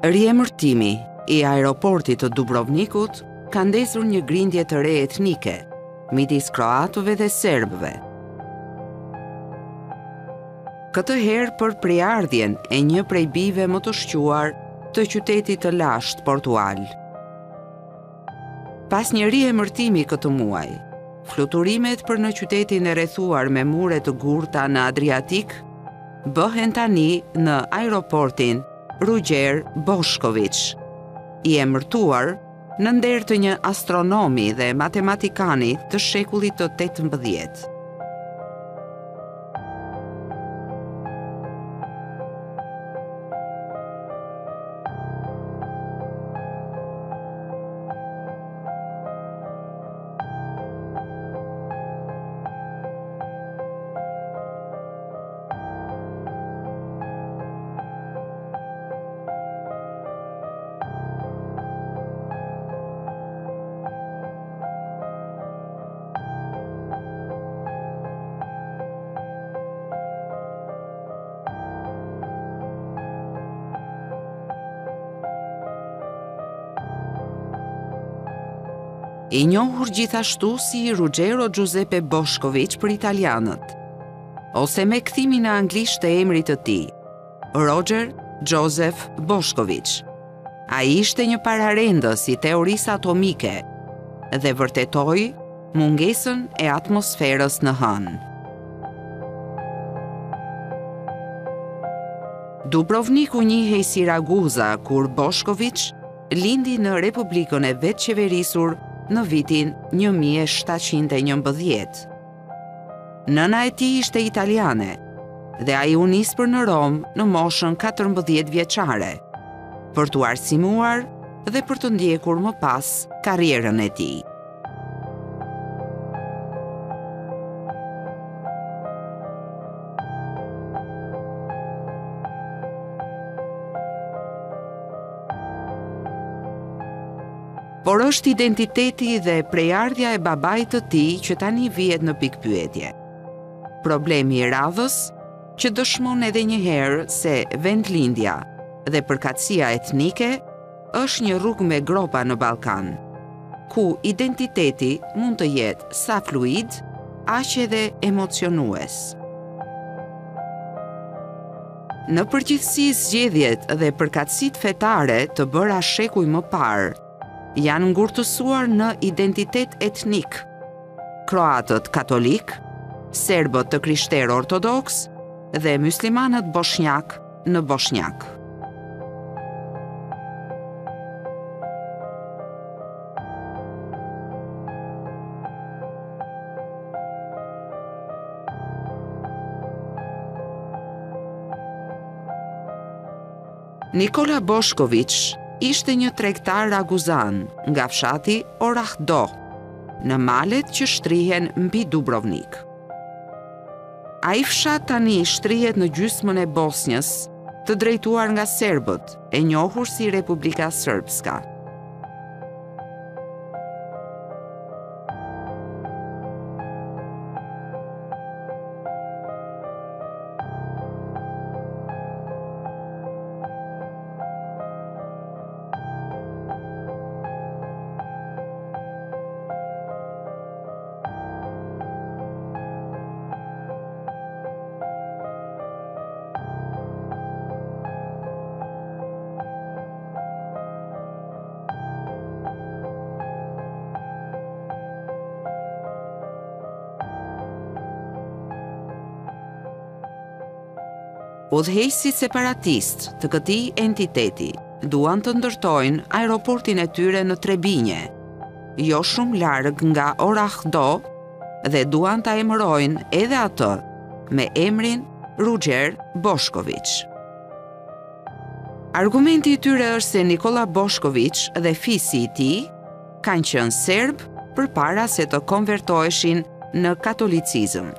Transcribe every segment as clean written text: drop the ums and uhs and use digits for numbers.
Riemërtimi i aeroportit të Dubrovnikut ka ndesur një grindje të re etnike midis kroatëve dhe serbëve. Këtë herë për priardhjen e një prej bijve më të shquar të qytetit të lashtë Portual. Pas një riemërtimi këtë muaj, fluturimet për në qytetin e rrethuar me mure të gurta në Adriatik bëhen tani në aeroportin Ruđer Bošković, i emërtuar në nder të një astronomi dhe matematikani të shekullit të 18. I njohur gjithashtu si Ruggero Giuseppe Bošković për italianët, ose me kthimin në anglisht të emrit të tij, Roger Joseph Bošković. Ai ishte një pararendës i teorisë atomike dhe vërtetoi mungesën e atmosferës në hënë. Dubrovniku njihej si Raguza kur Bošković lindi në Republikën e vetëqeverisur në vitin 1711. Nëna e tij ishte italiane dhe ai u nis për në Rom në moshën 14 vjeçare, për t'u arsimuar dhe për të ndjekur më pas karrierën e tij. Por është identiteti dhe prejardhja e babait të tij që tani vihet në pikpyetje. Problemi i radhës që dëshmon edhe një herë se vendlindja dhe përkatësia etnike është një rrugë me gropa në Ballkan, ku identiteti mund të jetë sa fluid, aq edhe emocionues. Në përgjithësi zgjedhjet dhe përkatësitë fetare të bëra shekuj më parë janë ngurtësuar në identitet etnik, kroatët katolik, serbët të krishterë ortodoks dhe muslimanët bosnjak në bosnjak. Nikola Bošković ishte një tregtar raguzan nga fshati Orahdo, në malet që shtrihen mbi Dubrovnik. Ai fshat tani shtrihet në gjysmën e Bosnjës, të drejtuar nga serbët, e njohur si Republika Srpska. Udhëheqësit separatist të këtij entiteti duan të ndërtojnë aeroportin e tyre në Trebinje, jo shumë larg nga Orahdo, dhe duan ta emërojnë edhe atë me emrin Ruđer Bošković. Argumenti i tyre është se Nikola Bošković dhe fisi i tij kanë qenë serb përpara se të konvertoheshin në katolicizëm.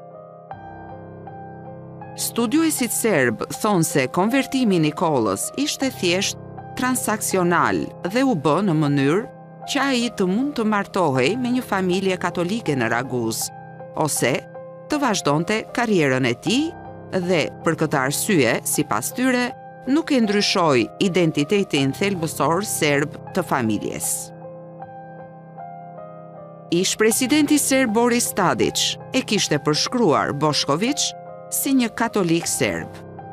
Studiuesit serb thonë se konvertimi i Nikolës ishte thjesht transaksional dhe u bë në mënyrë që ai të mund të martohej me një familje katolike në Raguz, ose të vazhdonte karrierën e tij dhe për këtë arsye, sipas tyre, nuk e ndryshoi identitetin thelbësor serb të familjes. Ish presidenti serb Boris Tadić e kishte përshkruar Bošković si një katolik serb.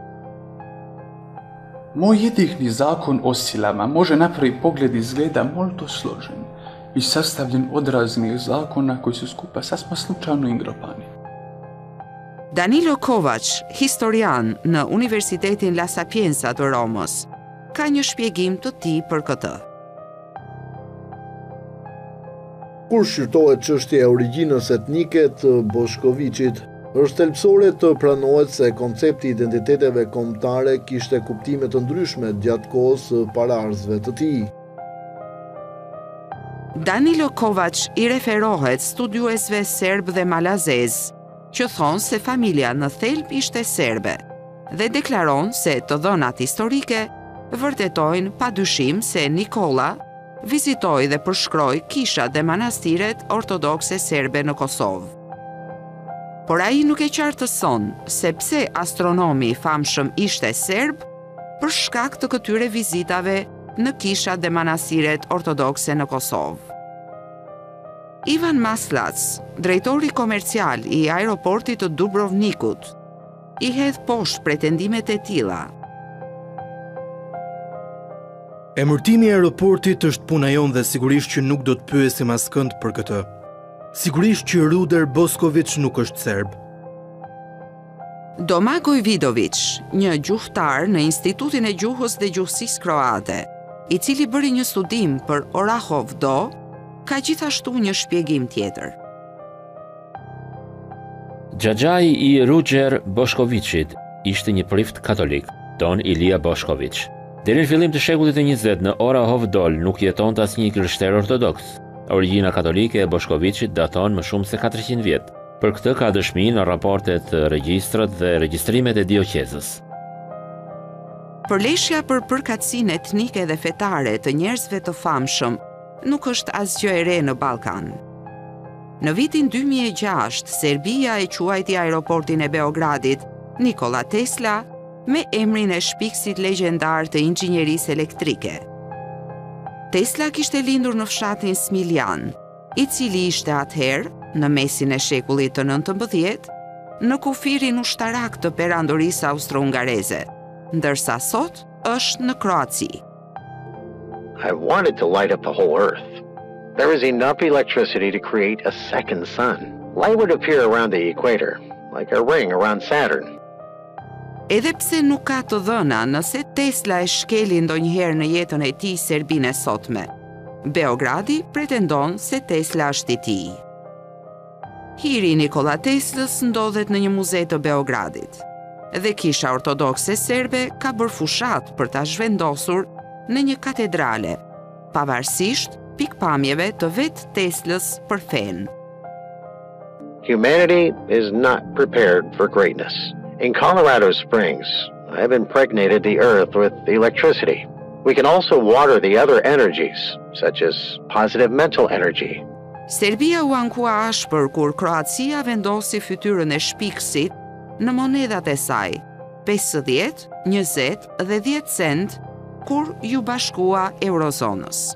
Moj jetikni zakon o silama može na prvi pogled izgleda molto složen i sastavljen od raznih zakona koji su skupa sasma slučajno ingropani. Danilo Kovač, historian në Universitetin La Sapienza të Romës, ka një shpjegim të tij për këtë. Kur shqyrtohet çështja e origjinës etnike të Boškovićit, është thelbësore të pranohet se koncepti i identiteteve kombëtare kishte kuptime të ndryshme gjatë kohës së paraardhësve të tij. Danilo Kovač i referohet studiuesve serb dhe malazez, që thonë se familja në thelb ishte serbe dhe deklaron se të dhënat historike vërtetojnë padyshim se Nikola vizitoi dhe përshkroi kishat dhe manastiret ortodokse serbe në Kosovë. Por ai nuk e qartëson se pse astronomi i famshëm ishte serb për shkak të këtyre vizitave në kishat dhe manastiret ortodokse në Kosovë. Ivan Maslac, drejtori komercial i aeroportit të Dubrovnikut, i hedh poshtë pretendimet e tilla. Emërtimi i aeroportit është puna jon dhe sigurisht që nuk do të pyesim askënd për këtë. Sigurisht që Ruder Bošković nuk është serb. Domagoj Vidović, një gjuhëtar në Institutin e Gjuhës dhe Gjuhësisë Kroate, i cili bëri një studim për Orahov Do, ka gjithashtu një shpjegim tjetër. Xhaxhai i Ruder Boškovićit ishte një prift katolik, Don Ilia Bošković. Deri në fillim të shekullit të 20 në Orahov Dol nuk jetonte asnjë krishter ortodoks. Origjina katolike e Boškovićit daton më shumë se 400 vjet. Për këtë ka dëshmi në raportet, regjistrat dhe regjistrimet e dioqezës. Përleshja për përkatësinë etnike dhe fetare të njerëzve të famshëm nuk është asgjë e re në Ballkan. Në vitin 2006, Serbia e quajti aeroportin e Beogradit Nikola Tesla me emrin e shpikësit legjendar të inxhinierisë elektrike. Tesla kishte lindur në fshatin Smiljan, i cili ishte atëherë, në mesin e shekullit të 19, në kufirin ushtarak të perandorisë austro-hungareze, ndërsa sot është në Kroaci. I wanted to light up the whole earth. There is enough electricity to create a second sun. Light would appear around the equator, like a ring around Saturn. Edhe pse nuk ka të dhëna nëse Tesla e shkeli ndonjëherë në jetën e tij Serbinë e sotme, Beogradi pretendon se Tesla është i tij. Hiri i Nikola Teslës ndodhet në një muze të Beogradit, dhe Kisha Ortodokse Serbe ka bërë fushat për ta zhvendosur në një katedrale, pavarësisht pikpamjeve të vetë Teslës për fen. Humanity is not prepared for greatness. In Colorado Springs, I have impregnated the earth with electricity. We can also water the other energies, such as positive mental energy. Serbia u ankua ashpër kur Kroacia vendosi fytyrën e shpikësit në monedat e saj, 50, 20 dhe 10 cent, kur ju bashkua eurozonës.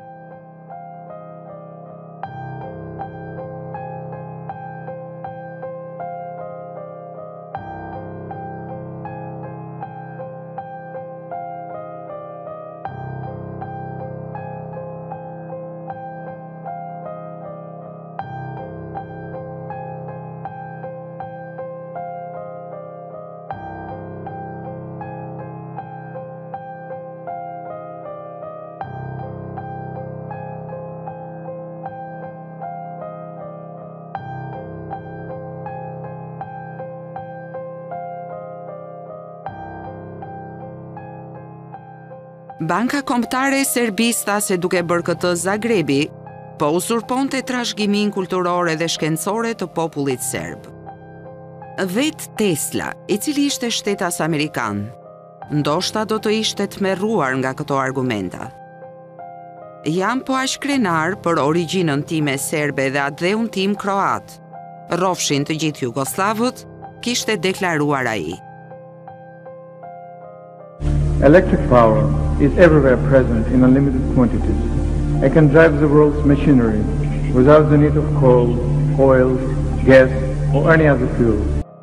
Banka Kombëtare e Serbisë tha se duke bërë këtë Zagrebi, po uzurponte trashëgimin kulturor dhe shkencor të popullit serb. Vet Tesla, i cili ishte shtetas amerikan, ndoshta do të ishte tmerruar nga këto argumenta. Jam po aq krenar për origjinën time serbe dhe atdheun tim kroat. Rrofshin të gjithë jugoslavët, kishte deklaruar ai. Electric power is everywhere present in unlimited quantities and can drive the world's machinery without the need of coal, oil, gas, or any other fuel.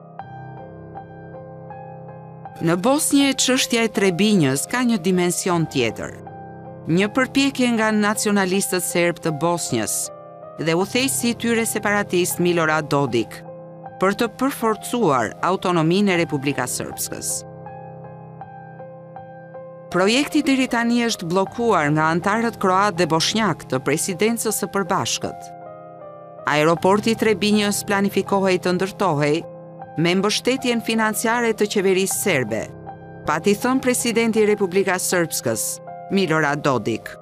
Në Bosnjë, çështja e Trebinjës ka një dimension tjetër. Një përpjekje nga nacionalistët serb të Bosnjës dhe udhëheqësi i tyre separatist Milorad Dodik për të përforcuar autonominë e Republikës Srpskës. Projekti deri tani është bllokuar nga antarët kroat dhe bosnjak të presidencës së përbashkët. Aeroporti i Trebinjës planifikohej të ndërtohej me mbështetjen financiare të qeverisë serbe, pati thënë presidenti i Republikës Srpskës, Milorad Dodik.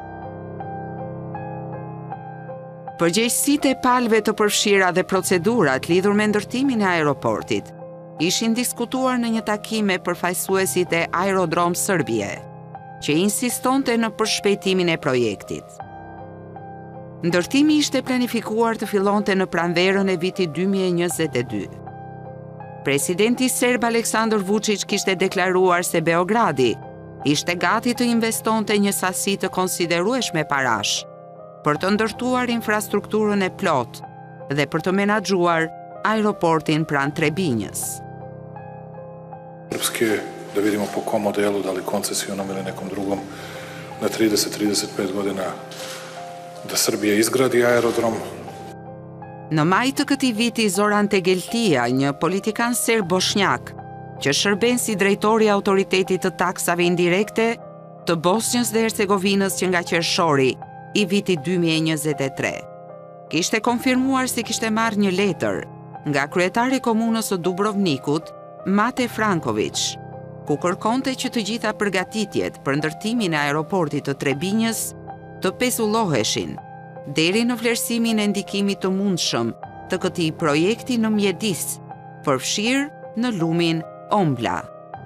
Përgjegjësitë e palëve të përfshira dhe procedurat lidhur me ndërtimin e aeroportit ishin diskutuar në një takim me përfaqësuesit e Aerodrom Serbie, që insistonte në përshpejtimin e projektit. Ndërtimi ishte planifikuar të fillonte në pranverën e vitit 2022. Presidenti serb Aleksandar Vučić kishte deklaruar se Beogradi ishte gati të investonte një sasi të konsiderueshme parash për të ndërtuar infrastrukturën e plot dhe për të menaxhuar aeroportin pranë Trebinjës. Srpske, da vidimo po kom modelu, da li koncesionom ili nekom drugom, na 30-35 godina da Srbija izgradi aerodrom. Në maj të këtij viti, Zoran Tegeltia, një politikan serb bosnjak, që shërben si drejtori i autoritetit të taksave indirekte të Bosnjës dhe Hercegovinës që nga qershori i vitit 2023, kishte konfirmuar se kishte marrë një letër nga kryetari i komunës së Dubrovnikut, Mate Franković, ku kërkonte që të gjitha përgatitjet për ndërtimin e aeroportit të Trebinjës të pezulloheshin deri në vlerësimin e ndikimit të mundshëm të këtij projekti në mjedis, përfshirë në lumin Ombla.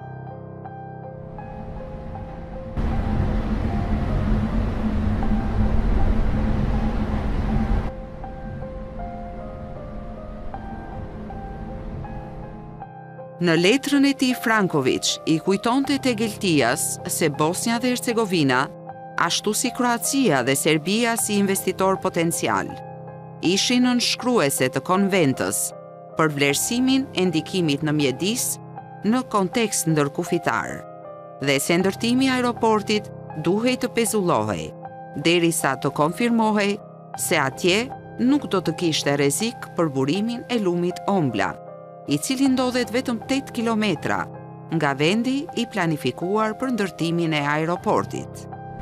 Në letrën e tij Franković i kujtonte Tegeltias se Bosnja dhe Hercegovina, ashtu si Kroacia dhe Serbia si investitor potencial, ishin nënshkruese të konventës për vlerësimin e ndikimit në mjedis në kontekst ndërkufitar, dhe se ndërtimi i aeroportit duhej të pezullohej, derisa të konfirmohej se atje nuk do të kishte rrezik për burimin e lumit Ombla, i cili ndodhet vetëm 8 kilometra nga vendi i planifikuar për ndërtimin e aeroportit.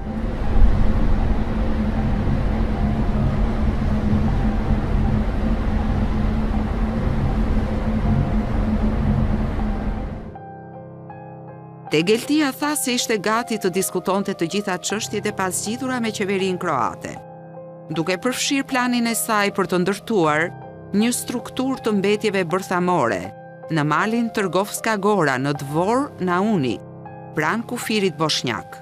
Tegeltia tha se ishte gati të diskutonte të gjitha çështjet e pasgjidhura me qeverinë kroate, duke përfshirë planin e saj për të ndërtuar një strukturë të mbetjeve bërthamore në malin Trgovska Gora në Dvor Nauni, pranë kufirit bosnjak.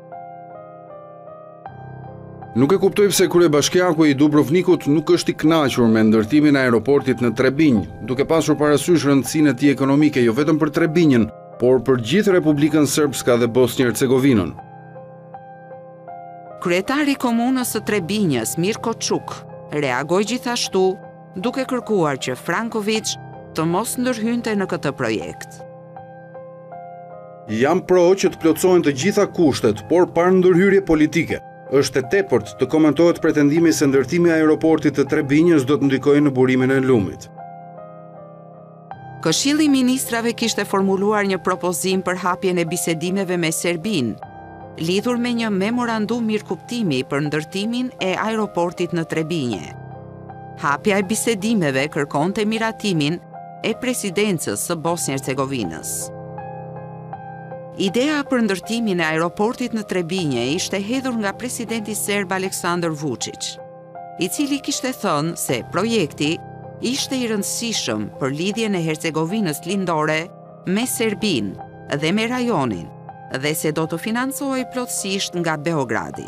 Nuk e kuptoj pse kryebashkiaku i Dubrovnikut nuk është i kënaqur me ndërtimin e aeroportit në Trebinj, duke pasur parasysh rëndësinë e tij ekonomike jo vetëm për Trebinjën, por për gjithë Republikën Srpska dhe Bosnjë-Hercegovinën. Kryetari i komunës së Trebinjës, Mirko Çuk, reagoi gjithashtu duke kërkuar që Franković të mos ndërhynte në këtë projekt. Jam pro që të plotësohen të gjitha kushtet, por pa ndërhyrje politike. Është e tepërt të komentohet pretendimi se ndërtimi i aeroportit të Trebinjës do të ndikojë në burimin e lumit. Këshilli i Ministrave kishte formuluar një propozim për hapjen e bisedimeve me Serbinë, lidhur me një memorandum mirëkuptimi për ndërtimin e aeroportit në Trebinje. Hapja e bisedimeve kërkonte miratimin e presidencës së Bosnjë-Hercegovinës. Ideja për ndërtimin e aeroportit në Trebinje ishte hedhur nga presidenti serb Aleksandar Vučić, i cili kishte thënë se projekti ishte i rëndësishëm për lidhjen e Hercegovinës lindore me Serbinë dhe me rajonin, dhe se do të financohej plotësisht nga Beogradi.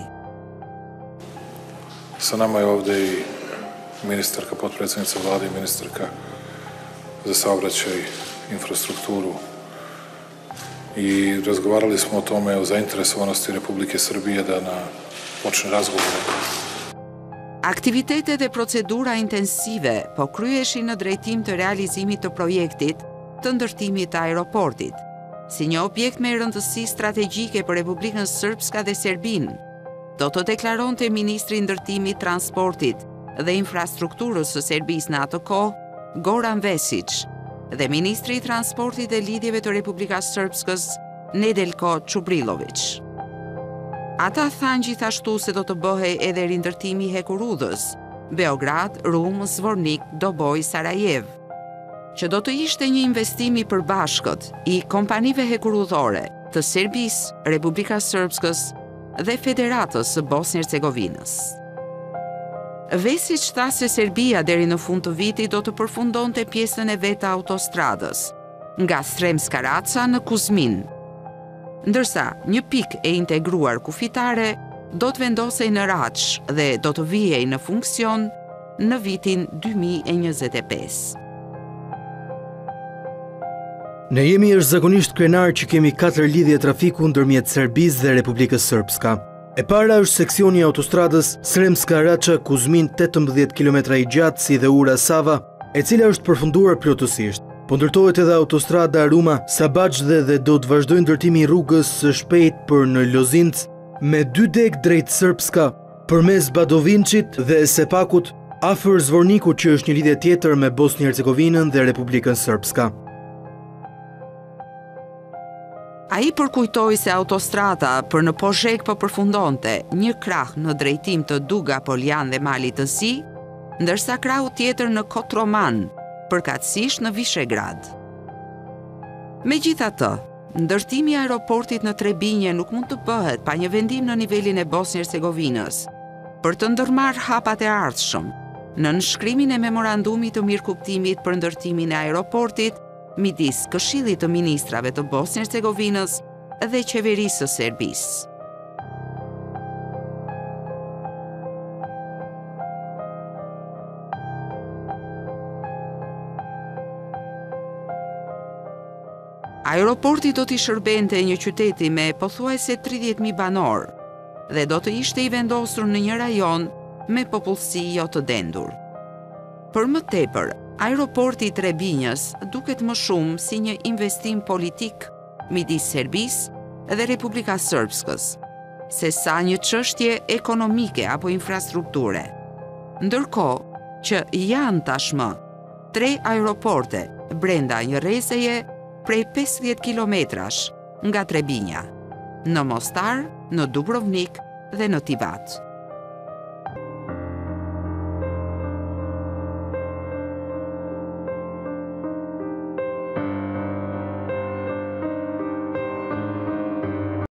Sa nama je ovde i ministarka, potpredsjednica vlade i ministarka za saobraćaj, infrastrukturu i razgovarali smo o tome, o zainteresovanosti Republike Srbije da počne razgovore. Aktivitetet dhe procedura intensive po kryeshin në drejtim të realizimit të projektit të ndërtimit të aeroportit, si një objekt me rëndësi strategjike për Republikën Srpska dhe Serbinë, do të deklaronte ministri i ndërtimit, transportit dhe infrastrukturës së Serbisë në atë kohë, Goran Vesić, dhe ministri i transportit dhe lidhjeve të Republikës Srpskës, Nedeljko Çubrilović. Ata thanë gjithashtu se do të bëhej edhe rindërtimi i Hekurudhës, Beograd, Rum, Zvornik, Doboj, Sarajev, që do të ishte një investim i përbashkët i kompanive hekurudhore të Serbisë, Republikës Srpskës dhe Federatës së Bosnjë-Hercegovinës. Vesić tha se Serbia deri në fund të vitit do të përfundonte pjesën e vet të autostradës, nga Sremska Raca në Kuzmin, ndërsa një pikë e integruar kufitare do të vendosej në Raç dhe do të vijej në funksion në vitin 2025. Ne jemi jashtëzakonisht krenar që kemi 4 lidhje trafiku ndërmjet Serbisë dhe Republikës Srpska. E para është seksioni i autostradës Sremska Raça Kuzmin 18 km i gjatë si dhe ura Sava, e cila është përfunduar plotësisht. Po ndërtohet edhe autostrada Ruma-Sabaç dhe do të vazhdojë ndërtimi i rrugës së shpejt për në Lozinc me 2 deg drejt Srpska, përmes Badovinçit dhe Sepakut, afër Zvornikut që është një lidhje tjetër me Bosnjë-Hercegovinën dhe Republikën Srpska. Ai përkujtoi se autostrada për në Požeg po përfundonte një krah në drejtim të Duga Poljan dhe Malit të Zi, ndërsa krahu tjetër në Kotroman, përkatësisht në Vishegrad. Megjithatë, ndërtimi i aeroportit në Trebinje nuk mund të bëhet pa një vendim në nivelin e Bosnjë-Hercegovinës për të ndërmarrë hapat e ardhshëm në nënshkrimin e memorandumit të mirëkuptimit për ndërtimin e aeroportit midis Këshillit të Ministrave të Bosnjë-Hercegovinës dhe Qeverisë së Serbisë. Aeroporti do t'i shërbente një qyteti me pothuajse 30.000 banor dhe do të ishte i vendosur në një rajon me popullsi jo të dendur. Për më tepër, aeroporti i Trebinjës duket më shumë si një investim politik midis Serbisë dhe Republikës Srpskës, se sa një çështje ekonomike apo infrastrukture. Ndërkohë që janë tashmë 3 aeroporte brenda një rrezeje prej 50 kilometrash nga Trebinja, në Mostar, në Dubrovnik dhe në Tivat.